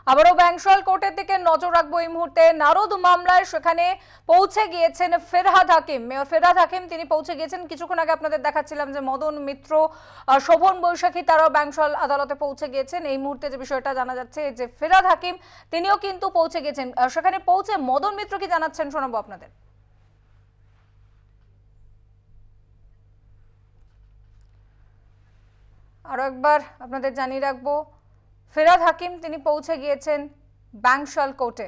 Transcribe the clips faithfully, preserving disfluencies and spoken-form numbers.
আবারও ব্যাংশাল কোর্টের দিকে নজর রাখবো এই মুহূর্তে। নারদ মামলায় সেখানে পৌঁছে গিয়েছেন ফেরহাদ হাকিম। মেয়র ফেরহাদ হাকিম তিনি পৌঁছে গিয়েছেন। কিছুক্ষণ আগে আপনাদের দেখাচ্ছিলাম যে মদন মিত্র, শোভন বৈশাখী তারাও ব্যাংশাল আদালতে পৌঁছে গিয়েছেন। এই মুহূর্তে যে বিষয়টা জানা যাচ্ছে যে ফেরহাদ হাকিম তিনিও কিন্তু পৌঁছে গিয়েছেন। সেখানে পৌঁছে মদন মিত্র কি জানাচ্ছেন শোনাবো আপনাদের। আরো একবার আপনাদের জানিয়ে রাখবো, ফেরহাদ হাকিম তিনি পৌঁছে গিয়েছেন ব্যাংশাল কোর্টে।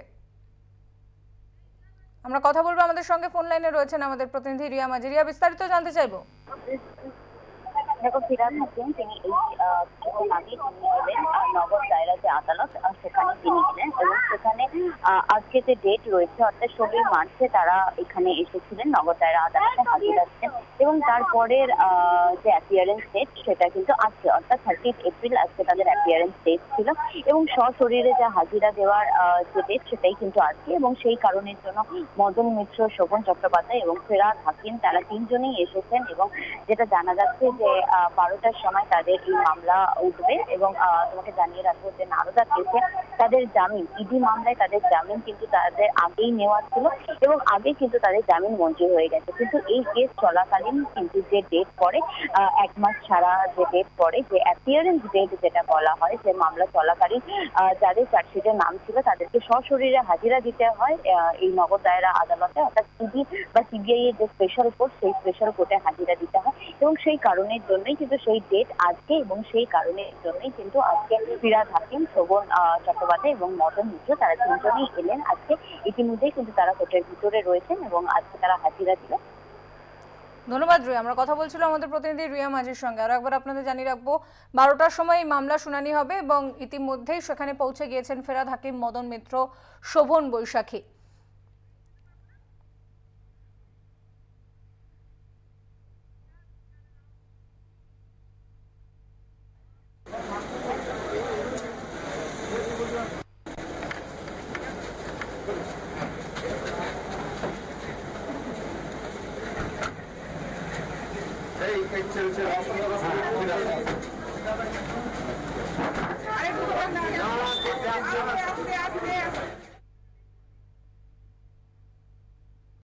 আমরা কথা বলবো, আমাদের সঙ্গে ফোন লাইনে রয়েছেন আমাদের প্রতিনিধি রিয়া মাঝি। রিয়া, বিস্তারিত জানতে চাইবো। দেখো, ফেরহাদ হাকিম তিনি এই কিছুক্ষণ আগে তিনি এলেন নগর দায়রা যে আদালত সেখানে তিনি এলেন এবং সেখানে আজকে যে ডেট রয়েছে অর্থাৎ ষোলোই মার্চে তারা এখানে এসেছিলেন নগর দায়রা আদালতে হাজির আসছেন এবং তারপরের যে অ্যাপিয়ারেন্স ডেট সেটা কিন্তু আজকে অর্থাৎ থার্টিথ এপ্রিল আজকে তাদের অ্যাপিয়ারেন্স ডেট ছিল এবং সশরীরে যে হাজিরা দেওয়ার যে ডেট সেটাই কিন্তু আজকে। এবং সেই কারণের জন্য মদন মিত্র, শোভন চট্টোপাধ্যায় এবং ফেরহাদ হাকিম তারা তিনজনেই এসেছেন এবং যেটা জানা যাচ্ছে যে বারোটার সময় তাদের এই মামলা উঠবে। এবং তোমাকে জানিয়ে রাখবো যে নারদা কেসে তাদের জামিন, ইডি মামলায় তাদের জামিন কিন্তু তাদের আগেই নেওয়া ছিল এবং আগে কিন্তু তাদের জামিন মঞ্জুর হয়ে গেছে। কিন্তু এই কেস চলাকালীন কিন্তু যে ডেট পড়ে, এক মাস ছাড়া যে ডেট পড়ে, যে অ্যাপিয়ারেন্স ডেট যেটা বলা হয়, যে মামলা চলাকালীন যাদের চার্জশিটের নাম ছিল তাদেরকে সশরীরে হাজিরা দিতে হয় এই নগর দায়রা আদালতে, অর্থাৎ ইডি বা সিবিআই এর যে স্পেশাল কোর্ট সেই স্পেশাল কোর্টে হাজিরা দিতে হয় এবং সেই কারণের জন্যই কিন্তু সেই ডেট আজকে এবং সেই কারণের জন্যই কিন্তু আজকে ফেরহাদ হাকিম, শোভন চট্টোপাধ্যায় এবং মদন মিত্র তারা তিনজনেই এলেন আজকে। ইতিমধ্যেই কিন্তু তারা কোর্টের ভিতরে রয়েছেন এবং আজকে তারা হাজিরা দিল। ধন্যবাদ রিয়া। আমরা কথা বলছিলাম আমাদের প্রতিনিধি রিয়া মাঝির সঙ্গে। আরো একবার আপনাদের জানিয়ে রাখবো, বারোটার সময় এই মামলা শুনানি হবে এবং ইতিমধ্যেই সেখানে পৌঁছে গিয়েছেন ফেরহাদ হাকিম, মদন মিত্র, শোভন বৈশাখী। Hey, hey, chill, chill.